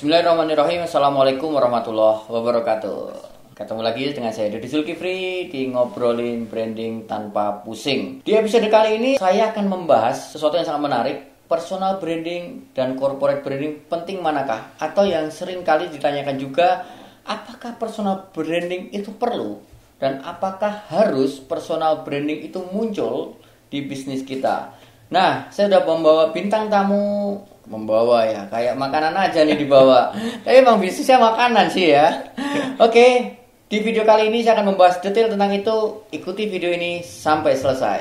Bismillahirrahmanirrahim. Assalamualaikum warahmatullahi wabarakatuh. Ketemu lagi dengan saya Deddy Zulkifli di Ngobrolin Branding Tanpa Pusing. Di episode kali ini saya akan membahas sesuatu yang sangat menarik. Personal branding dan corporate branding penting manakah? Atau yang sering kali ditanyakan juga, apakah personal branding itu perlu? Dan apakah harus personal branding itu muncul di bisnis kita? Nah, saya sudah membawa bintang tamu. Membawa ya, kayak makanan aja nih dibawa. Tapi emang bisnisnya makanan sih ya. Oke, di video kali ini saya akan membahas detail tentang itu. Ikuti video ini sampai selesai.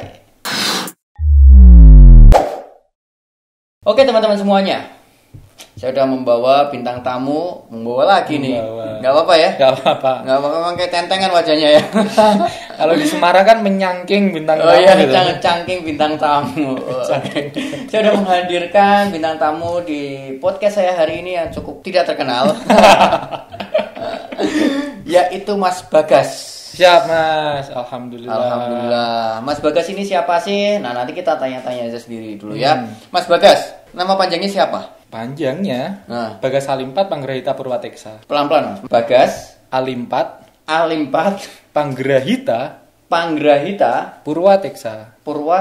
Oke teman-teman semuanya, saya udah membawa bintang tamu. Membawa lagi nih. Gak apa-apa ya? Gak apa-apa. Gak apa-apa, memang kayak tentengan wajahnya ya. Kalau di Semarang kan menyangking bintang tamu. Oh iya, gitu. cangking bintang tamu. Saya udah menghadirkan bintang tamu di podcast saya hari ini yang cukup tidak terkenal. Yaitu Mas Bagas. Siap Mas, Alhamdulillah. Alhamdulillah. Mas Bagas ini siapa sih? Nah, nanti kita tanya-tanya aja sendiri dulu ya. Mas Bagas, nama panjangnya siapa? Panjangnya Bagas Alimpat Panggrahita Purwateksa. Pelan-pelan Mas. Bagas Alimpat Panggrahita Purwateksa.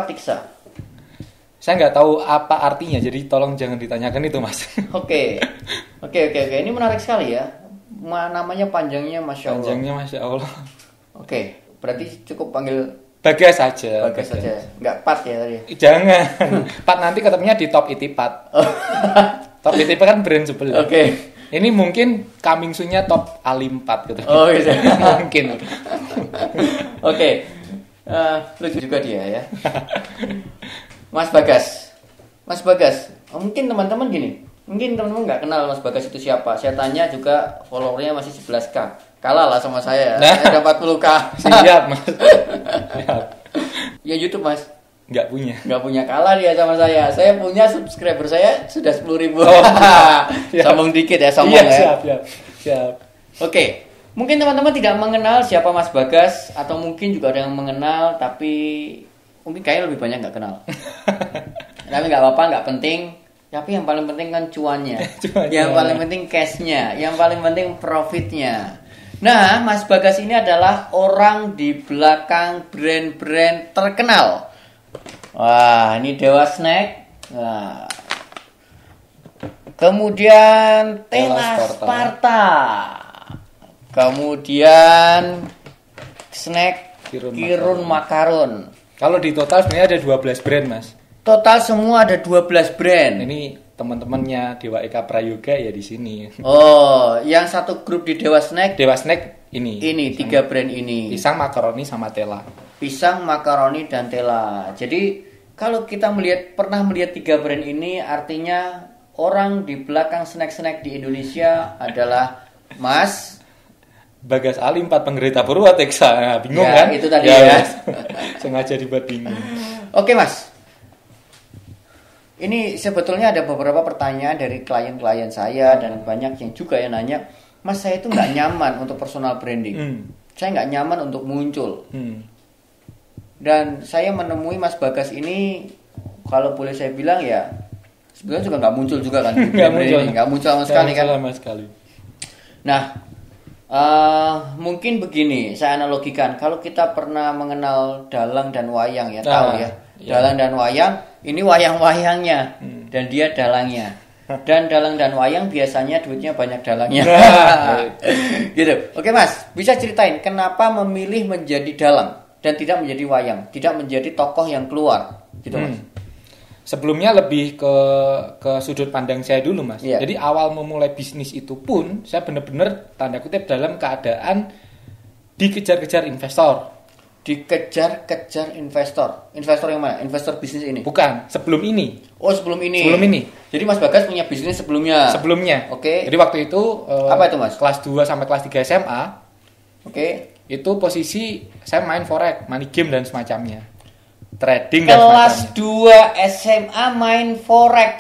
Saya nggak tahu apa artinya, jadi tolong jangan ditanyakan itu Mas. Oke. Ini menarik sekali ya. Namanya panjangnya Masya Allah. Panjangnya Masya Allah. Oke, berarti cukup panggil Bagas saja. Bagas saja. Nggak Pat ya tadi. Jangan. Pat nanti ketemunya di Top Itipat. Top Itipat kan brand sebelah. Oke. Ini mungkin coming soon-nya Top Alimpat gitu. Oh iya. Mungkin. Oke. Lucu juga dia ya. Mas Bagas. Mungkin teman-teman gini. Mungkin teman-teman nggak kenal Mas Bagas itu siapa. Saya tanya juga followernya masih 11k. Kalah lah sama saya. Saya dapat 40k. Siap Mas. Siap. Ya YouTube Mas. Nggak punya. Kalah dia sama saya. Saya punya subscriber saya sudah 10.000. Sombong dikit ya, sombong ya. Siap. Oke. Mungkin teman-teman tidak mengenal siapa Mas Bagas, atau mungkin juga ada yang mengenal tapi mungkin kayaknya lebih banyak nggak kenal. Tapi nggak apa-apa, nggak penting. Tapi yang paling penting kan cuannya. Yang paling penting cashnya, yang paling penting profitnya. Nah, Mas Bagas ini adalah orang di belakang brand-brand terkenal. Wah, ini Dewa Snack. Nah. Kemudian Tela Sparta. Kemudian Snack Kirun Makaron. Kalau di total sebenarnya ada 12 brand, Mas. Total semua ada 12 brand. Ini teman-temannya Dewa Eka Prayoga ya di sini. Oh, yang satu grup di Dewa Snack. Dewa Snack ini. Ini 3 brand ini. Pisang, makaroni sama tela. Pisang, makaroni dan tela. Jadi kalau kita pernah melihat 3 brand ini, artinya orang di belakang snack-snack di Indonesia adalah Mas Bagas Alimpat Panggrahita Purwateksa. Nah, bingung ya, kan? Itu tadi ya. Sengaja dibuat bingung. Oke Mas. Ini sebetulnya ada beberapa pertanyaan dari klien-klien saya dan banyak yang juga yang nanya, Mas saya itu nggak nyaman untuk personal branding. Saya nggak nyaman untuk muncul. Dan saya menemui Mas Bagas ini, kalau boleh saya bilang ya, sebenarnya juga nggak muncul juga kan. Nggak muncul sama sekali kan. Nah, mungkin begini, saya analogikan. Kalau kita pernah mengenal dalang dan wayang ya, tahu ya. Dalang dan wayang, ini wayang-wayangnya dan dia dalangnya. Dan dalang dan wayang biasanya duitnya banyak dalangnya. Gitu. Oke Mas, bisa ceritain kenapa memilih menjadi dalang dan tidak menjadi wayang, tidak menjadi tokoh yang keluar, gitu Mas. Sebelumnya lebih ke sudut pandang saya dulu Mas. Yeah. Jadi awal memulai bisnis itu pun saya benar-benar tanda kutip dalam keadaan dikejar-kejar investor. Dikejar-kejar investor. Investor yang mana? Investor bisnis ini? Bukan, sebelum ini. Oh, sebelum ini. Jadi Mas Bagas punya bisnis sebelumnya. Oke. Jadi waktu itu apa itu Mas? Kelas 2 sampai kelas 3 SMA. Oke. Itu posisi saya main forex, money game dan semacamnya. Trading dan semacamnya. Kelas 2 SMA main forex.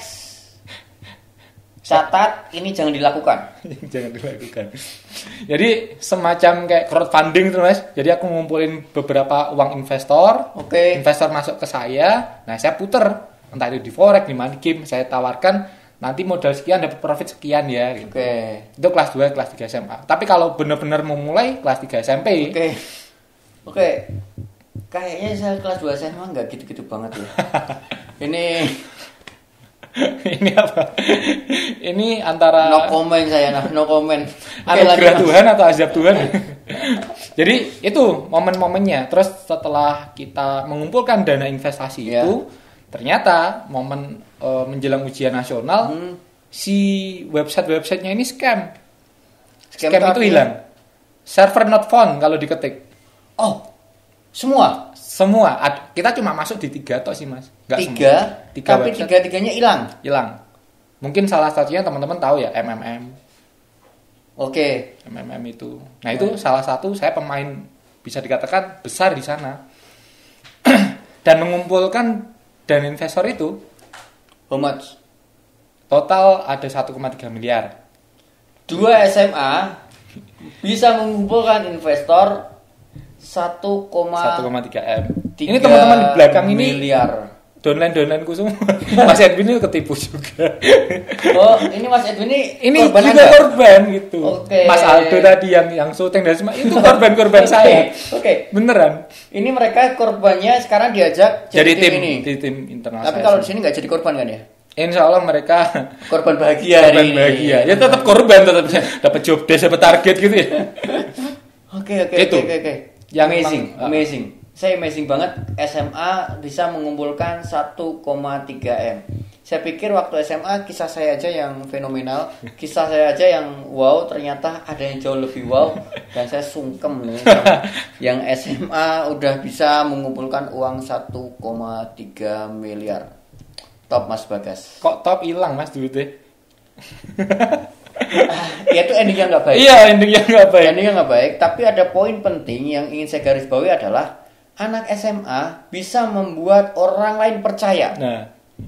Catat, ini jangan dilakukan. Jangan dilakukan. Jadi semacam kayak crowdfunding tuh Mas. Jadi aku ngumpulin beberapa uang investor. Oke. Investor masuk ke saya. Nah saya puter. Entah itu di forex, di money game. Saya tawarkan nanti modal sekian dapat profit sekian ya gitu. Oke. Itu kelas 2, kelas 3 SMA. Tapi kalau benar-benar mau mulai kelas 3 SMP. Oke. Kayaknya saya kelas 2 SMA nggak gitu-gitu banget ya. Ini Ini apa? Ini antara no comment saya, no comment. anugerah Tuhan atau azab Tuhan. Jadi itu momen-momennya. Terus setelah kita mengumpulkan dana investasi itu, ternyata momen menjelang ujian nasional, si website-websitenya ini scam itu hilang. Server not found kalau diketik. Oh, semua. Kita cuma masuk di 3 tok sih mas. Tiga tapi website. 3-3-nya hilang. Mungkin salah satunya teman-teman tahu ya MMM. Oke. MMM itu. Nah itu salah satu saya pemain bisa dikatakan besar di sana. Dan mengumpulkan dana investor itu. How much? Total ada 1,3 miliar. 2 SMA bisa mengumpulkan investor 1,3 M. Ini teman-teman di belakang ini miliar. Downline-ku semua. Mas Edwin ini ketipu juga. Oh, ini Mas Edwin ini korban juga Anda? Korban gitu. Oke. Mas Aldo tadi yang syuting dan semua itu korban saya. Oke. Beneran. Ini mereka korbannya sekarang diajak jadi tim ini. Di tim internal. Tapi kalau di sini nggak jadi korban kan ya? Insya Allah mereka korban bahagia. Korban bahagia. Ya tetap korban, tetap dapat job desk, dapat target gitu ya. Oke. Yang amazing. Saya amazing banget SMA bisa mengumpulkan 1,3 M. Saya pikir waktu SMA kisah saya aja yang fenomenal, kisah saya aja yang wow, ternyata ada yang jauh lebih wow dan saya sungkem nih yang SMA udah bisa mengumpulkan uang 1,3 miliar. Top Mas Bagas. Kok top hilang Mas duitnya? Ya itu endingnya nggak baik. Iya, endingnya nggak baik. Tapi ada poin penting yang ingin saya garis bawahi adalah anak SMA bisa membuat orang lain percaya. Nah,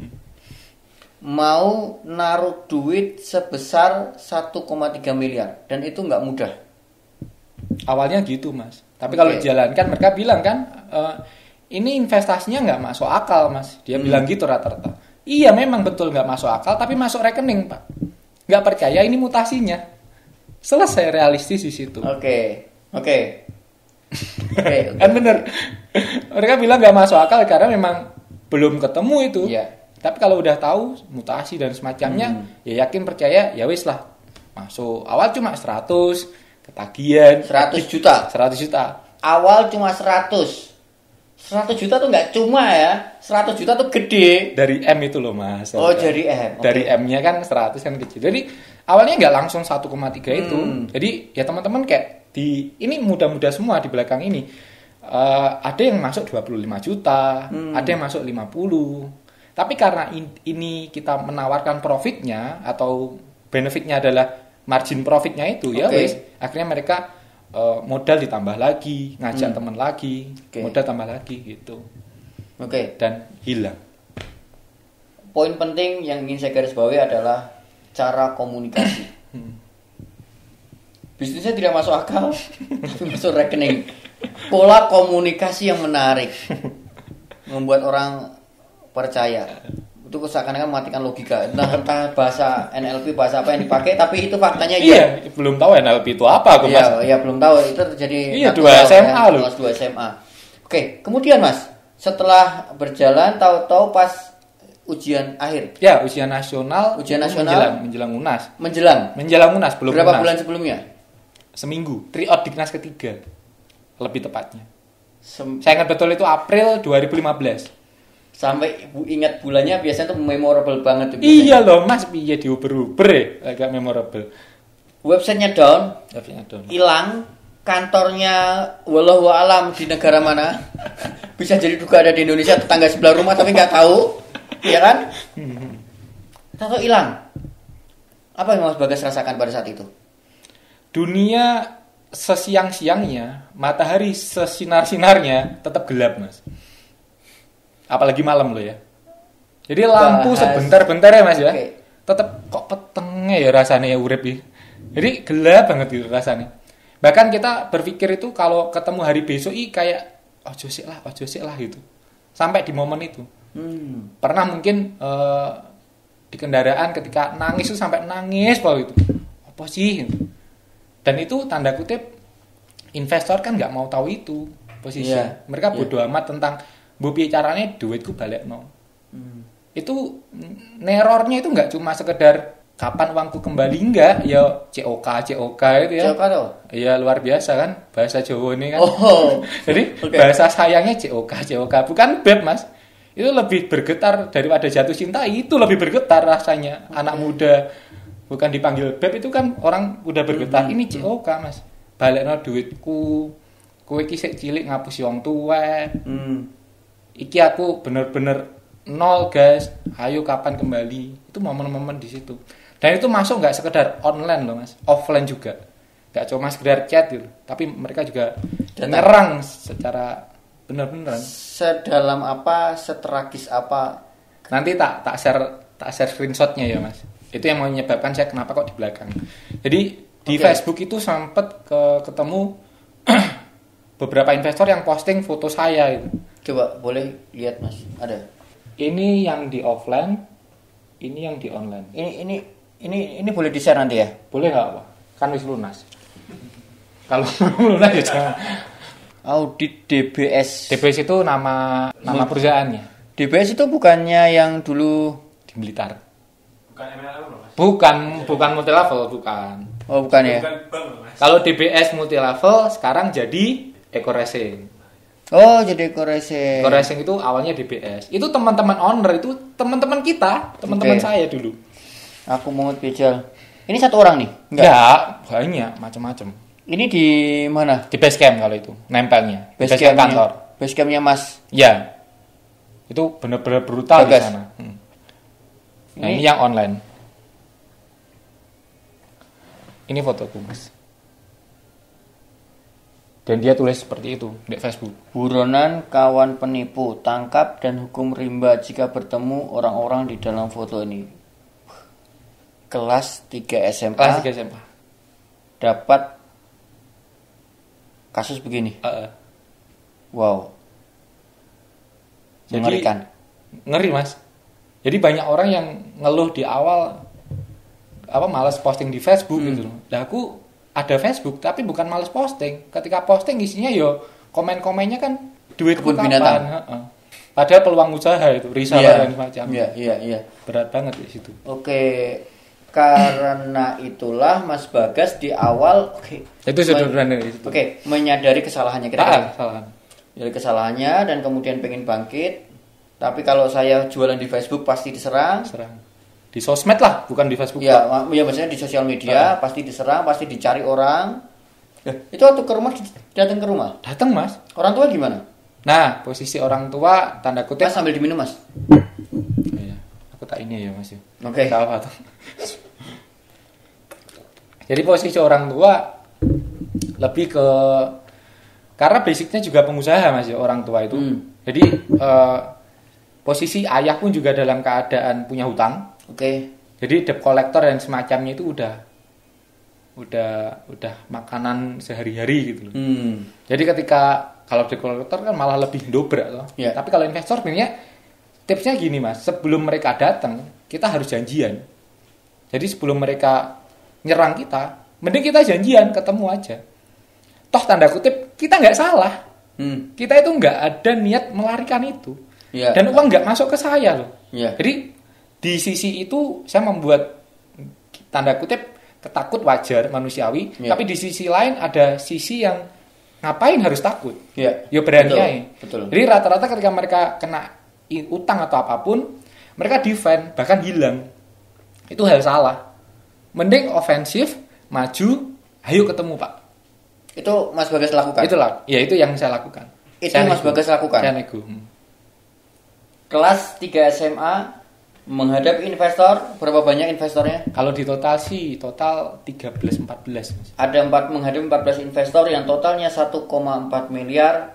mau naruh duit sebesar 1,3 miliar dan itu nggak mudah. Awalnya gitu Mas. Tapi kalau dijalankan mereka bilang kan ini investasinya nggak masuk akal Mas. Dia bilang gitu rata-rata. Iya memang betul nggak masuk akal, tapi masuk rekening Pak. Nggak percaya ini mutasinya. Selesai, realistis di situ. Oke. Kan bener. Mereka bilang nggak masuk akal karena memang belum ketemu itu. Iya. Tapi kalau udah tahu mutasi dan semacamnya, ya yakin percaya, ya wis lah. Masuk. Awal cuma 100, ketagihan 100 juta. 100 juta. Awal cuma 100. 100 juta tuh nggak cuma ya. 100 juta tuh gede. Dari M itu loh Mas. Oh, dari M. Okay. Dari M-nya kan 100 kan kecil. Jadi awalnya nggak langsung 1,3 itu. Jadi ya teman-teman kayak ini muda-muda semua di belakang ini. Ada yang masuk 25 juta, ada yang masuk 50. Tapi karena ini kita menawarkan profitnya atau benefitnya adalah margin profitnya itu, ya wis. Akhirnya mereka modal ditambah lagi, ngajak teman lagi, modal tambah lagi gitu. Dan hilang. Poin penting yang ingin saya garis bawahi adalah cara komunikasi. Bisnisnya tidak masuk akal, tapi masuk rekening. Pola komunikasi yang menarik membuat orang percaya. Itu seakan-akan mematikan logika. Entah bahasa NLP, bahasa apa yang dipakai, tapi itu faktanya iya. Belum tahu NLP itu apa aku Mas. Iya, belum tahu. Itu terjadi 2 SMA loh. Kelas 2 SMA. Oke, kemudian Mas, setelah berjalan tahu-tahu pas ujian akhir. Ya, ujian nasional menjelang UNAS. Menjelang UNAS belum berapa UNAS. Bulan sebelumnya? Seminggu. Tryout Diknas ketiga. Lebih tepatnya. Saya ingat betul itu April 2015. Sampai ingat bulannya biasanya tuh memorable banget tuh. Iya loh Mas, piye diuber-uber ya, agak memorable. Websitenya down. Hilang. Kantornya wallahu alam di negara mana. Bisa jadi juga ada di Indonesia, tetangga sebelah rumah tapi nggak tahu. Iya kan? Tahu hilang. Apa yang Mas Bagas rasakan pada saat itu? Dunia sesiang-siangnya, matahari sesinar-sinarnya tetap gelap Mas. Apalagi malam loh ya. Jadi lampu sebentar-bentar ya Mas ya. Tetap kok petengnya ya rasanya ya urip ya. Jadi gelap banget gitu rasanya. Bahkan kita berpikir itu kalau ketemu hari besok kayak ojo sik lah gitu. Sampai di momen itu. Pernah mungkin di kendaraan ketika nangis itu sampai nangis bahwa itu apa sih? Dan itu tanda kutip investor kan nggak mau tahu itu posisi. Mereka bodoh amat tentang bu piye carane duitku balekno. Itu nerornya itu nggak cuma sekedar kapan uangku kembali, enggak ya COK itu ya. COK tuh? Iya luar biasa kan bahasa Jawa ini kan. Jadi Okay. bahasa sayangnya COK bukan beb mas. Itu lebih bergetar daripada jatuh cinta, itu lebih bergetar rasanya. Anak muda bukan dipanggil beb itu kan orang udah bergetar. Ini COK mas. Balekno duitku. Kowe iki sik cilik ngapusi wong tuwa. Iki aku bener-bener nol guys. Ayo kapan kembali? Itu momen-momen di situ. Dan itu masuk nggak sekedar online loh mas, offline juga. Nggak cuma sekedar chat gitu, tapi mereka juga menyerang secara benar-benar. Sedalam apa, setragis apa? Nanti tak share screenshotnya ya mas. Itu yang menyebabkan saya kenapa kok di belakang. Jadi di Facebook itu sempat ketemu beberapa investor yang posting foto saya itu. Coba boleh lihat mas, ada. Ini yang di offline, ini yang di online. Ini boleh di-share nanti ya? Boleh nggak pak? Kan wis lunas. Kalau belum lunas ya jangan. Audit DBS. DBS itu nama perusahaannya. DBS itu bukannya yang dulu Di Blitar. Bukan MLM loh mas. Bukan multi level, bukan. Oh bukan ya? Bukan bank loh mas. Kalau DBS multi level sekarang jadi Eco Racing. Oh jadi Eco Racing itu awalnya DBS. Itu teman-teman owner, itu teman-teman kita, teman-teman saya dulu. Aku mau pijal. Ini satu orang nih? Enggak, banyak macam-macam. Ini di mana? Di base camp kalau itu, nempelnya. Base camp kantor. Base campnya mas. Ya. Itu benar-benar brutal di Bagas. sana. Nah, ini yang online. Ini fotoku, Mas. Dan dia tulis seperti itu di Facebook. Buronan kawan penipu, tangkap dan hukum rimba jika bertemu orang-orang di dalam foto ini. Kelas 3 SMA. Kelas 3 SMA. Dapat kasus begini. Wow. Jadi, Mengerikan. Ngeri, Mas. Jadi banyak orang yang ngeluh di awal malas posting di Facebook gitu loh. Nah, aku ada Facebook tapi bukan malas posting. Ketika posting isinya yo komen-komennya kan duitku Kebun kapan. binatang. Padahal peluang usaha itu, reseller dan semacam. Iya. Berat banget di situ. Oke. Karena itulah Mas Bagas di awal Itu sederhana dari situ. menyadari kesalahannya kita. Kesalahan. Dari kesalahannya dan kemudian pengen bangkit. Tapi kalau saya jualan di Facebook pasti diserang. Serang. Di sosmed lah, bukan di Facebook. Ya maksudnya di sosial media pasti diserang, pasti dicari orang. Itu waktu ke rumah datang ke rumah. Datang, Mas. Orang tua gimana? Nah, posisi orang tua tanda kutip. Mas sambil diminum, Mas. Iya. Aku tak ini ya, Mas. Oke. Salah satu. Jadi posisi orang tua lebih ke karena basicnya juga pengusaha mas ya orang tua itu. Jadi posisi ayah pun juga dalam keadaan punya hutang. Jadi debt collector dan semacamnya itu udah makanan sehari-hari gitu loh. Jadi ketika kalau debt collector kan malah lebih dobrak loh. Yeah. Tapi kalau investor sebenarnya tipsnya gini mas, sebelum mereka datang kita harus janjian. Jadi sebelum mereka nyerang kita, mending kita janjian ketemu aja. Toh tanda kutip kita nggak salah. Kita itu nggak ada niat melarikan itu. Yeah. Dan uang nggak masuk ke saya loh. Yeah. Jadi di sisi itu saya membuat tanda kutip ketakut wajar manusiawi. Yeah. Tapi di sisi lain ada sisi yang ngapain harus takut. Yeah. Ya berani aja. Betul. Jadi rata-rata ketika mereka kena utang atau apapun, mereka defend bahkan hilang. Itu hal salah. Mending ofensif, maju, ayo ketemu Pak. Itu Mas Bagas lakukan? Itu yang saya lakukan. Itu yang Mas Bagas lakukan? Saya nego. Kelas 3 SMA, menghadapi investor, berapa banyak investornya? Kalau di total sih, total 13-14. Ada menghadapi 14 investor yang totalnya 1,4 miliar.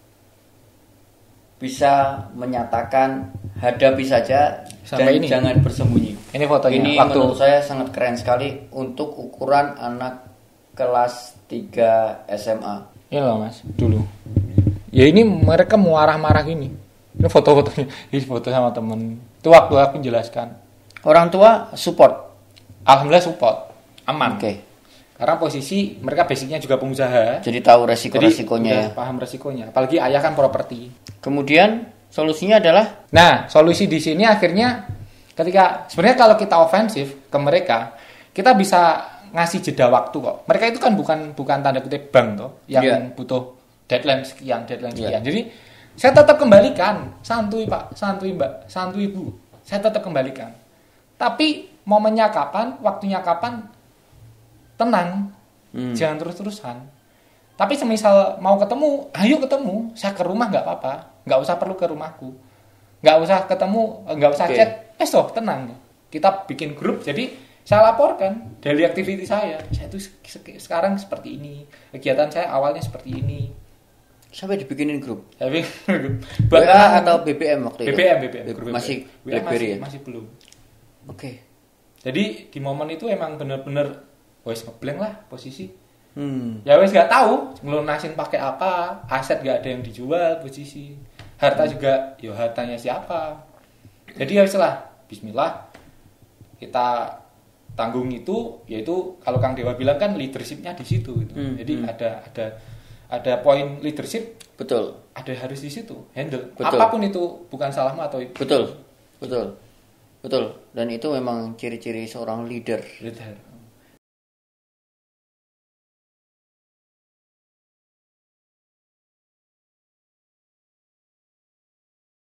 Bisa menyatakan hadapi saja sampai dan ini. Jangan bersembunyi. Ini fotonya. Ini menurut saya sangat keren sekali untuk ukuran anak kelas 3 SMA. Ini loh mas, dulu. Ya ini mereka marah-marah gini. Ini foto-fotonya. Ini foto sama temen. Itu waktu aku jelaskan. Orang tua support. Alhamdulillah support, aman. Oke. Karena posisi mereka basicnya juga pengusaha. Jadi tahu resiko-resikonya ya. Paham resikonya. Apalagi ayah kan properti. Kemudian solusinya adalah Nah, solusi di sini akhirnya ketika sebenarnya kalau kita ofensif ke mereka, kita bisa ngasih jeda waktu kok. Mereka itu kan bukan tanda kutip bank toh yang butuh deadline sekian. Jadi saya tetap kembalikan, santuy Pak, santuy Mbak, santuy Bu. Saya tetap kembalikan. Tapi momennya kapan, waktunya kapan, tenang, jangan terus-terusan. Tapi semisal mau ketemu, ayo ketemu. Saya ke rumah nggak apa-apa, nggak usah perlu ke rumahku, nggak usah ketemu, nggak usah chat. Besok tenang, kita bikin grup. Jadi saya laporkan daily activity saya itu sekarang seperti ini, kegiatan saya awalnya seperti ini. Sampai dibikinin grup. WA atau BBM waktu itu? BBM. Masih BlackBerry ya? Masih belum. Oke. Jadi di momen itu emang bener-bener wes ngeblank lah posisi. Ya wes nggak tahu ngelunasin pakai apa, aset nggak ada yang dijual posisi. Harta juga, yo hartanya siapa. Jadi ya wes lah, Bismillah kita tanggung itu, yaitu kalau Kang Dewa bilang kan leadershipnya di situ. Gitu. Jadi ada poin leadership, betul. Ada harus di situ, handle. Betul. Apapun itu bukan salahmu atau itu. Betul. Dan itu memang ciri-ciri seorang leader.